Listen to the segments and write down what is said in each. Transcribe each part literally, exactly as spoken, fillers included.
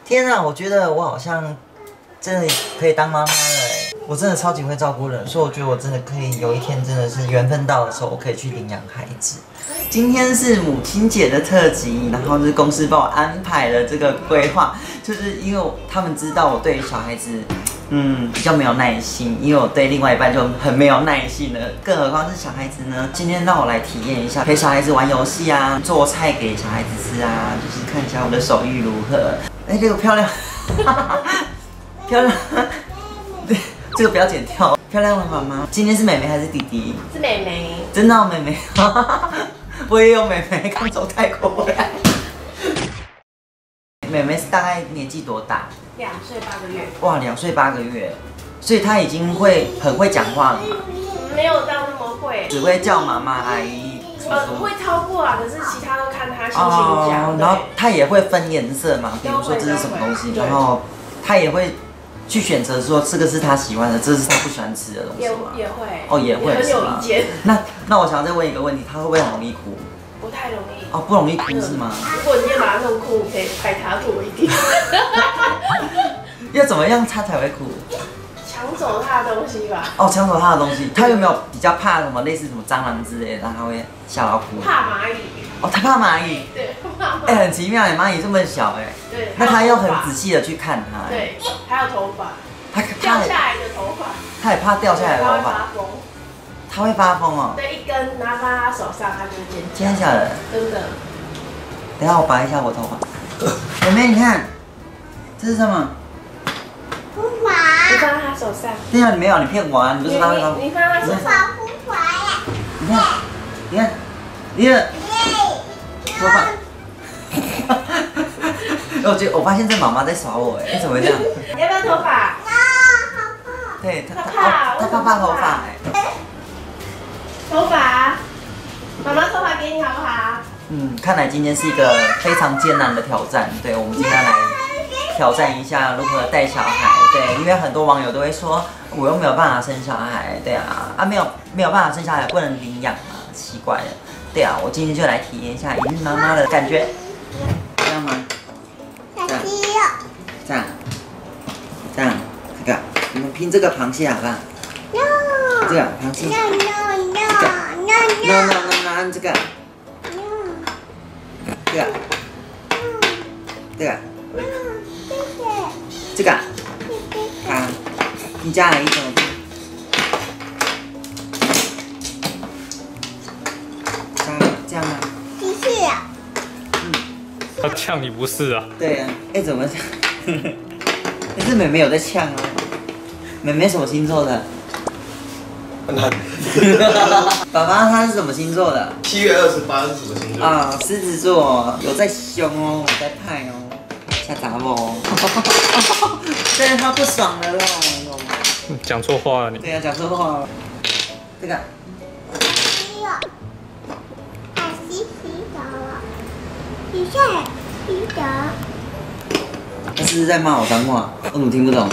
天啊，我觉得我好像真的可以当妈妈了哎！我真的超级会照顾人，所以我觉得我真的可以有一天真的是缘分到的时候，我可以去领养孩子。今天是母亲节的特辑，然后就是公司帮我安排了这个规划，就是因为他们知道我对小孩子。嗯，比较没有耐心，因为我对另外一半就很没有耐心了，更何况是小孩子呢？今天让我来体验一下，陪小孩子玩游戏啊，做菜给小孩子吃啊，就是看一下我的手艺如何。哎、欸，这个漂亮，漂亮，对，这个不要剪掉。漂亮的妈妈，今天是妹妹还是弟弟？ 是妹妹。 真的、哦，妹妹，我也有妹妹，刚从泰国回来。妹妹是大概年纪多大？ 两岁八个月。 哇，两岁八个月，所以她已经会很会讲话了嘛？ 没有到那么会， 只会叫妈妈阿姨。 呃，会超过啊，可是其他都看她心情讲。 哦，然后她也会分颜色嘛，比如说这是什么东西，然后她也会去选择说这个是她喜欢的，这是她不喜欢吃的东西也吗？ 也会。 哦，也会。 很有意见。 那那我想要再问一个问题，她会不会很容易哭？ 不太容易。 哦，不容易哭是吗？ 如果你也把它弄哭，可以拍他多一点。 要怎么样他才会哭？ 抢走他的东西吧。 哦，抢走他的东西，他有没有比较怕什么类似什么蟑螂之类的，然后他会吓到哭？ 怕蚂蚁。 哦，他怕蚂蚁。 对，怕蚂蚁。 哎，很奇妙哎，蚂蚁这么小哎。 对。 那他要很仔细的去看它。 对，还有头发。 他掉下来的头发。 他也怕掉下来的头发。他会发疯哦。 对，一根拿在他手上，他就会尖叫。 真的假的？ 真的。 等一下我拔一下我头发。妹妹，你看，这是什么？ 不滑。 你放在他手上。 对啊，你没有，你骗我啊！你不是他会发疯。 你放在他手上。 不滑呀。 你看，你看，你看，头发。我觉得我发现这妈妈在耍我哎，你怎么会这样？ 要不要头发？ 对，他他怕， 他怕怕头发哎。 头发，妈妈头发给你好不好？ 嗯，看来今天是一个非常艰难的挑战。对，我们今天来挑战一下如何带小孩。对，因为很多网友都会说，我又没有办法生小孩。对啊，啊没有没有办法生小孩，不能领养嘛，奇怪了。对啊，我今天就来体验一下一日妈妈的感觉，这样吗？这样，这样，这样，这个，你们拼这个螃蟹好不好？ No。 这个螃蟹。 No no no no no no no， 按这个。这个。这个。这个。啊，你加了一种。这样吗？ 不是啊。 嗯。 他呛你不是啊？ 对啊，哎，怎么这样？可是妹妹有在呛啊。妹妹什么星座的？爸爸他是什么星座的？ 七月二十八是什么星座？ 啊，狮子座，有在凶哦，有在派哦，吓杂我哦。对，他不爽了喽。 讲错话了你。 对啊，讲错话了。这个。 没有。啊，洗洗澡了。洗洗洗澡。 他是不是在骂我脏话？我怎么听不懂？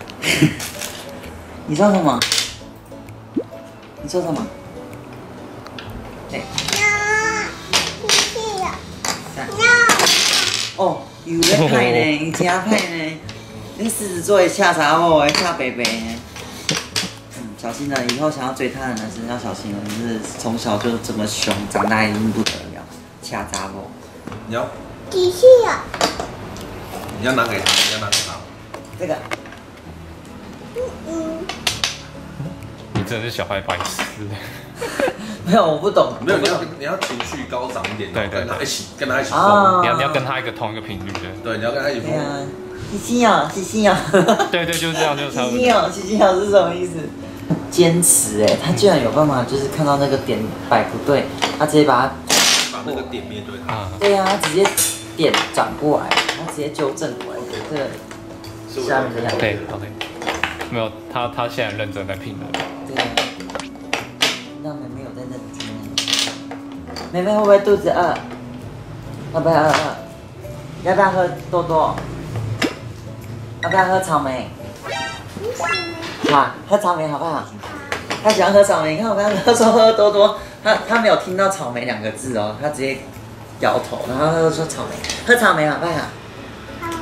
你说什么？你说什么？对。 No， 洗洗了。No。 哦，有在派呢，你真派呢。那狮子座也吓傻我，吓北北呢。嗯，小心了，以后想要追她的男生要小心了。你是从小就这么凶，长大一定不得了，吓杂我。 你要？ 洗洗了。 你要拿给他，你要拿给他。 这个。 嗯嗯。 你真的是小孩白痴。 没有，我不懂。 没有，你要你要情绪高涨一点， 对对， 跟他一起跟他一起疯。 哦、 你要你要跟他一个同一个频率的。 对，你要跟他一起疯。 对啊，西西哦，西西哦。 对对，就是这样，就差不多。 西西哦，西西哦是什么意思？坚持哎，他居然有办法，就是看到那个点摆不对，他直接把它把那个点面对他。 对呀、啊，他直接点转过来，他直接纠正过来，这个下面的样子。 对 ，OK。没有，他他现在认真在拼了。 对啊，那妹妹有在认真。妹妹会不会肚子饿？会不会饿饿？要不要喝多多？要不要喝草莓？好，喝草莓好不好？他喜欢喝草莓，你看我刚刚说喝多多，他他没有听到草莓两个字哦，他直接摇头，然后他就说草莓，喝草莓好不好？ 好。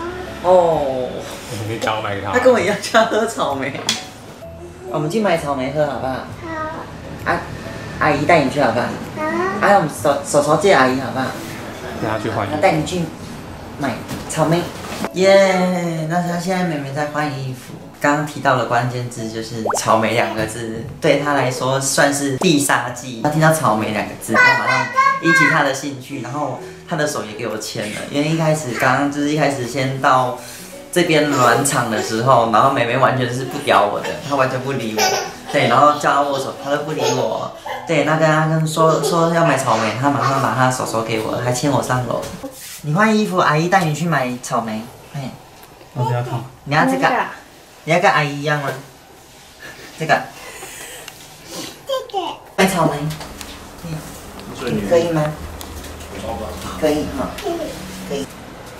哦， 你叫我买给他。 他跟我一样就要喝草莓。我们去买草莓喝好不好？ 好， 啊，阿姨带你去好不好？ 好， 啊，我们手手手借阿姨好不好？ 等下去换衣他服。 带你去买草莓。耶！那他现在妹妹在换衣服。刚刚提到的关键字就是“草莓”两个字，对他来说算是必杀技。他听到“草莓”两个字，他马上引起他的兴趣，然后他的手也给我牵了。因为一开始刚刚就是一开始先到这边暖场的时候，然后妹妹完全是不屌我的，她完全不理我。对，然后叫她握手，她都不理我。对，那跟她跟说说要买草莓，她马上把她手手给我，还牵我上楼。你换衣服，阿姨带你去买草莓。嘿， 我不要看。 你要这个？你要跟阿姨一样吗？这个。 这个， 买草莓。嗯，你可以吗？可以哈，可以。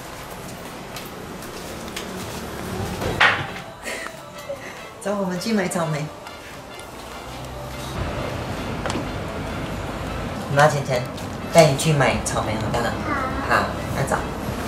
走，我们去买草莓。拿钱钱，带你去买草莓，好不好？好，那走。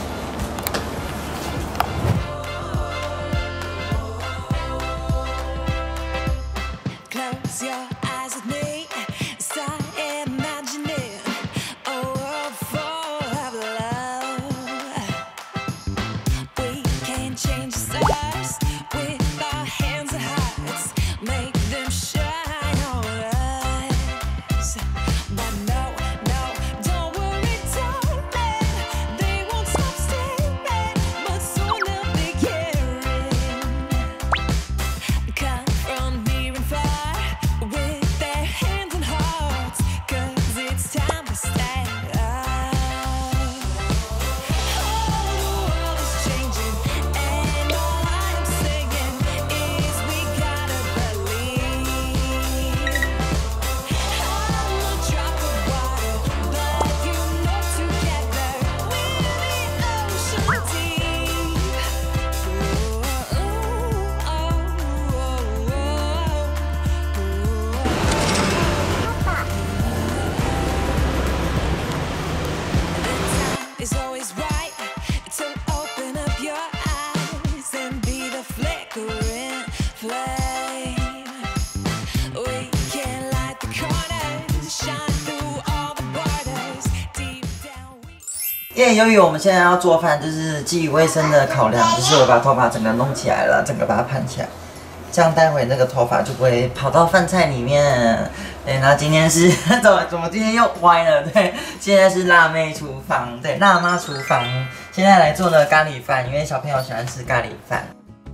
Close your eyes with me, start imagining a world full of love. We can change the stars with our hands and hearts, make them shine on us. But no, no, don't worry, darling, they won't stop staring, but soon they'll be caring. Come from near and far with their hands and hearts, 'cause it's time to stand up. Oh, the world is changing, and all I'm saying is we gotta believe. I'm a drop of water, but you know together we're the ocean deep. Ooh, ooh, oh, oh, is always right to open up your eyes and be the flickering flame. We can light the corners, shine through all the borders. Deep down we 耶，由于我们现在要做饭，就是基于卫生的考量，就是我把头发整个弄起来了，整个把它盘起来，这样待会那个头发就不会跑到饭菜里面。对，那今天是怎么怎么今天又歪了？对，现在是辣妹厨房，对，辣妈厨房，现在来做了咖喱饭，因为小朋友喜欢吃咖喱饭。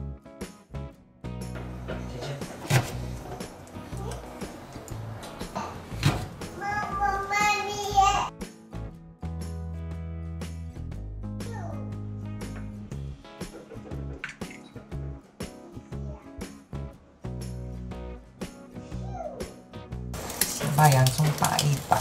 妈妈妈咪。 先把洋葱拔一拔。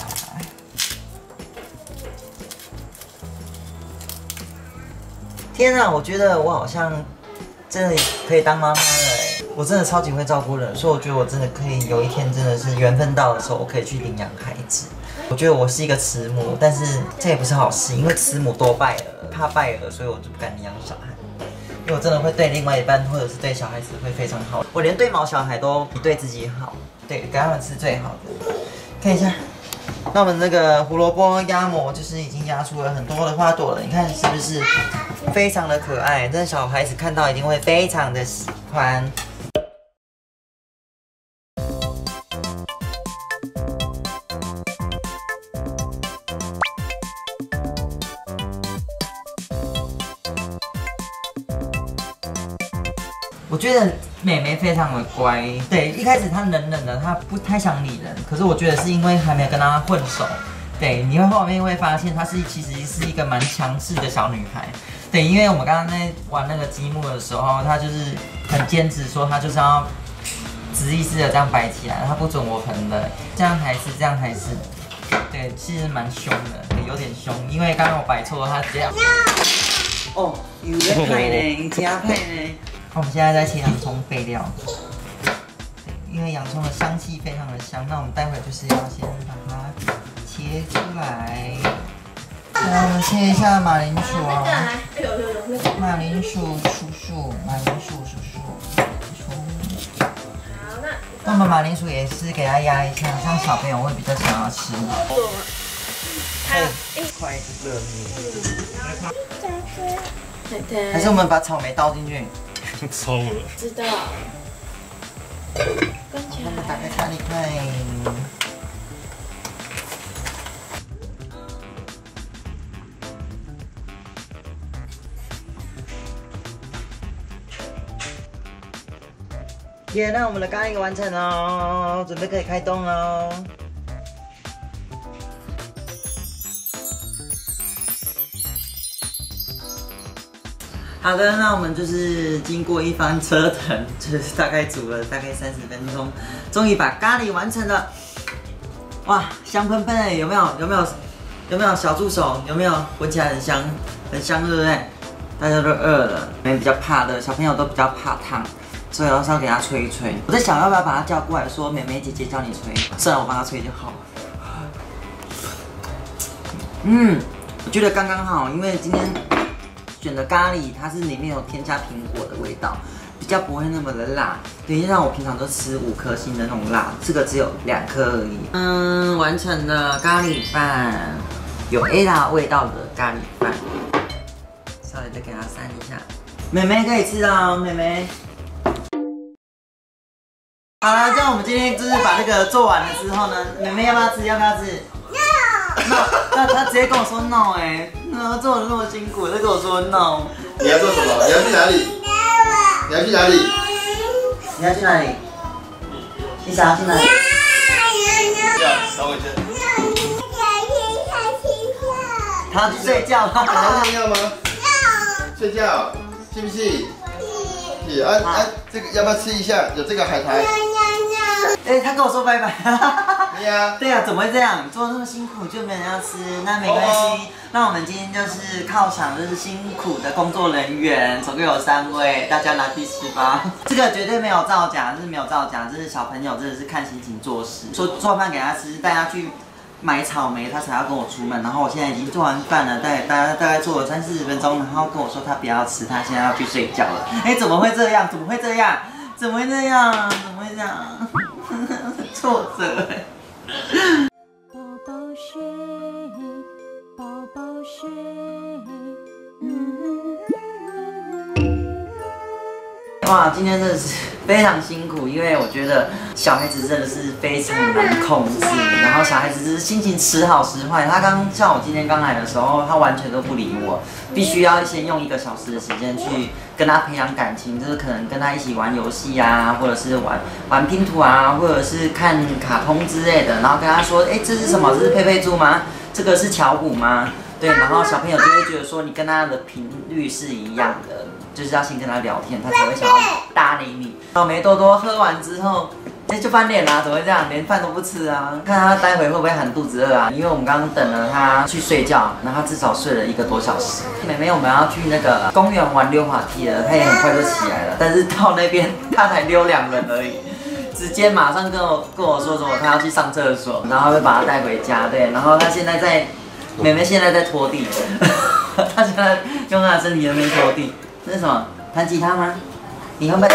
天啊，我觉得我好像真的可以当妈妈了哎！我真的超级会照顾人，所以我觉得我真的可以有一天真的是缘分到的时候，我可以去领养孩子。我觉得我是一个慈母，但是这也不是好事，因为慈母多败儿，怕败儿，所以我就不敢领养小孩。因为我真的会对另外一半或者是对小孩子会非常好，我连对毛小孩都比对自己好，对，给他们吃最好的。看一下，那我们那个胡萝卜压模就是已经压出了很多的花朵了，你看是不是非常的可爱？这小孩子看到一定会非常的喜欢。我觉得妹妹非常的乖，对，一开始她冷冷的，她不太想理人，可是我觉得是因为还没有跟她混熟，对，你会后面会发现她是其实是一个蛮强势的小女孩，对，因为我们刚刚在玩那个积木的时候，她就是很坚持说她就是要直立式的这样摆起来，她不准我横的，这样还是这样还是，对，其实蛮凶的，对，有点凶，因为刚刚我摆错，她直接哦，有在派呢，你加派呢。我们现在在切洋葱备料，因为洋葱的香气非常的香，那我们待会就是要先把它切出来。 来，我们切一下马铃薯那个哦。 来，哎呦呦呦，那个。 马铃薯叔叔，马铃薯叔叔，叔。 好，那那我们马铃薯也是给它压一下，像小朋友会比较想要吃。 还有哎， 快热面。 对对， 还是我们把草莓倒进去。 抽了。 知道。关起我们打来。 开咖喱块。耶，那我们的咖喱完成喽，准备可以开动喽。好的，那我们就是经过一番折腾，就是大概煮了大概三十分钟，终于把咖喱完成了。哇，香喷喷的，有没有？有没有？有没有小助手？有没有？闻起来很香，很香，对不对？大家都饿了，因为比较怕热，小朋友都比较怕烫。所以要稍微给他吹一吹。我在想要不要把他叫过来说，妹妹姐姐叫你吹，算了，我帮他吹就好。嗯，我觉得刚刚好，因为今天选的咖喱它是里面有添加苹果的味道，比较不会那么的辣。对，像我平常都吃五颗星的那种辣，这个只有两颗而已。嗯，完成了咖喱饭，有 A 辣味道的咖喱饭，稍微再给它扇一下。妹妹可以吃哦，妹妹。好了，这样我们今天就是把这个做完了之后呢，妹妹要不要吃？要不要吃 ？No。那她直接跟我说 no 哎、欸，那做的那么辛苦，她跟我说 no。 你要做什么？你要去哪里？你要去哪里？ 你要去哪里？你想要去哪里？ 稍微先。 她要去睡觉了。 你要尿吗？睡觉，信不信？是啊啊，这个要不要吃一下？有这个海苔。 哎、欸，他跟我说拜拜。 对呀。 对呀、啊，怎么会这样？做那么辛苦就没人要吃，那没关系。Oh. 那我们今天就是犒赏，就是辛苦的工作人员，总共有三位，大家拿去吃吧。这个绝对没有造假，这是没有造假，这是小朋友真的是看心情做事。说做饭给他吃，带他去买草莓，他才要跟我出门。然后我现在已经做完饭了，大概大概大概做了三四十分钟，然后跟我说他不要吃，他现在要去睡觉了。哎、欸，怎么会这样？怎么会这样？怎么会这样？怎么会这样？挫折哎。 宝宝睡，宝宝睡， 哇，今天真的是非常辛苦，因为我觉得小孩子真的是非常难控制，然后小孩子就是心情时好时坏。他刚像我今天刚来的时候，他完全都不理我，必须要先用一个小时的时间去跟他培养感情，就是可能跟他一起玩游戏啊，或者是玩玩拼图啊，或者是看卡通之类的，然后跟他说，哎、欸，这是什么？这是佩佩猪吗？这个是巧虎吗？对，然后小朋友就会觉得说你跟他的频率是一样的。就是要先跟他聊天，他才会想要搭理你。草莓多多喝完之后，哎、欸、就翻脸啦，怎么会这样？连饭都不吃啊？看他待会会不会喊肚子饿啊？因为我们刚刚等了他去睡觉，然后他至少睡了一个多小时。妹妹，我们要去那个公园玩溜滑梯了，他也很快就起来了，但是到那边他才溜两轮而已。直接马上跟我跟我说什么，他要去上厕所，然后会把他带回家，对，然后他现在在，妹妹现在在拖地，他现在用他的身体在那边拖地。这是什么？弹吉他吗？你会不会？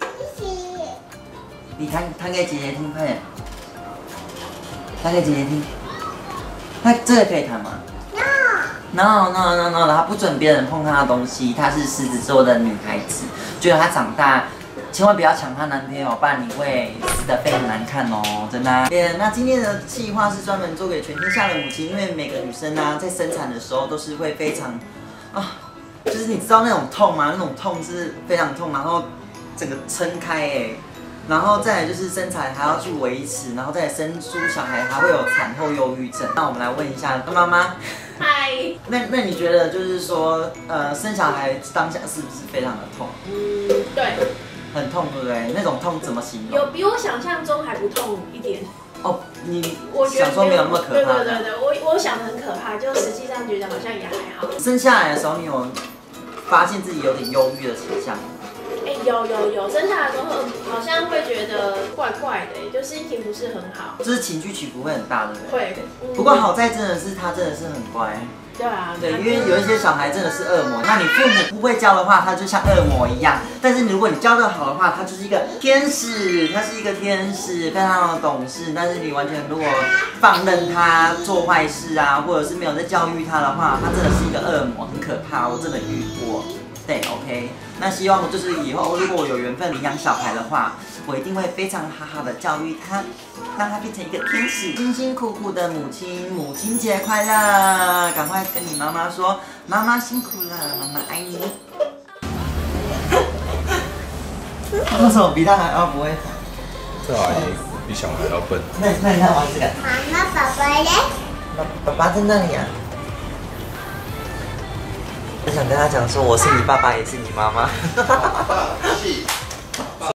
你弹弹给姐姐听，快点！弹给姐姐听。那这个可以弹吗 ？No No No No， 她不准别人碰她的东西。她是狮子座的女孩子，觉得她长大千万不要抢她男朋友，不然你会死得非常难看哦，真的、啊。Yeah, 那今天的计划是专门做给全天下的母亲，因为每个女生啊，在生产的时候都是会非常啊。就是你知道那种痛吗？那种痛是非常痛，然后整个撑开哎，然后再来就是生产还要去维持，然后再来生出小孩还会有产后忧郁症。那我们来问一下妈妈， 嗨， 那那你觉得就是说，呃，生小孩当下是不是非常的痛？ 嗯，对， 很痛，对不对？那种痛怎么形容？ 有比我想象中还不痛一点。 哦，你我觉得想说没有那么可怕？ 对对对对，我我想的很可怕，就实际上觉得好像也还好。 生下来的时候，你有发现自己有点忧郁的倾向吗？ 哎、欸， 有有有，生下来之后好像会觉得怪怪的，就心情不是很好， 就是情绪起伏会很大，对不对？ 会。嗯、 不过好在真的是他真的是很乖。 对啊， 对，因为有一些小孩真的是恶魔，那你父母不会教的话，他就像恶魔一样；但是如果你教得好的话，他就是一个天使，他是一个天使，非常的懂事。但是你完全如果放任他做坏事啊，或者是没有在教育他的话，他真的是一个恶魔，很可怕，我真的遇过。对 ，OK， 那希望就是以后如果我有缘分领养小孩的话，我一定会非常好好的教育他，让他变成一个天使。辛辛苦苦的母亲，母亲节快乐！赶快跟你妈妈说，妈妈辛苦了，妈妈爱你。为什么比他还要不会跑？ 这阿姨比小孩还要笨。 那那你看玩这个。 妈妈，宝宝嘞？ 爸爸在那里啊。我想跟他讲说，我是你爸爸，也是你妈妈。